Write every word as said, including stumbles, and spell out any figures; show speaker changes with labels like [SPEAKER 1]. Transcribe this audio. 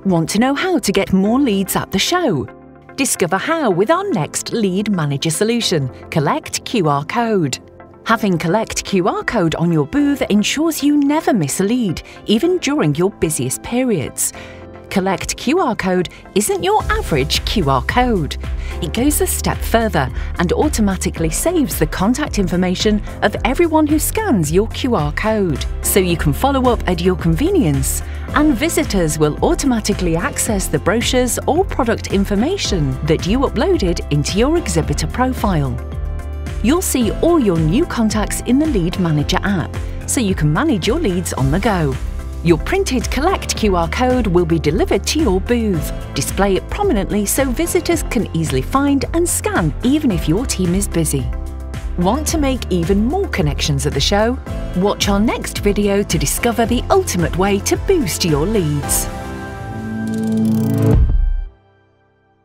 [SPEAKER 1] Want to know how to get more leads at the show? Discover how with our next lead manager solution, Colleqt Q R Code. Having Colleqt Q R Code on your booth ensures you never miss a lead, even during your busiest periods. Colleqt Q R Code isn't your average Q R code. It goes a step further and automatically saves the contact information of everyone who scans your Q R code, so you can follow up at your convenience, and visitors will automatically access the brochures or product information that you uploaded into your exhibitor profile. You'll see all your new contacts in the Lead Manager app, so you can manage your leads on the go. Your printed Colleqt Q R code will be delivered to your booth. Display it prominently so visitors can easily find and scan even if your team is busy. Want to make even more connections at the show? Watch our next video to discover the ultimate way to boost your leads.